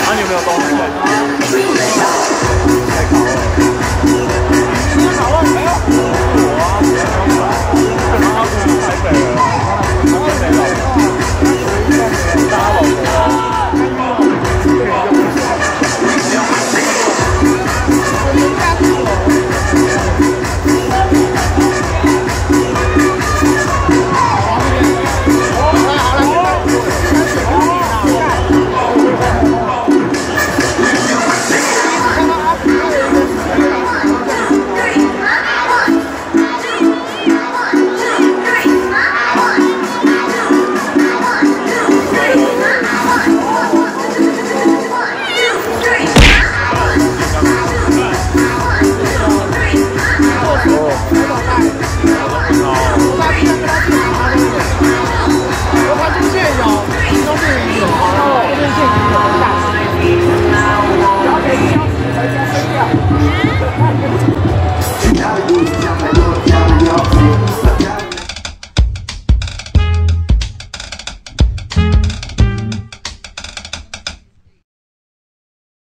啊，你有没有东西可以？太烤了。烤了没有？我啊，然后去台北了，台北老婆，大老婆。 其他的故事将来都。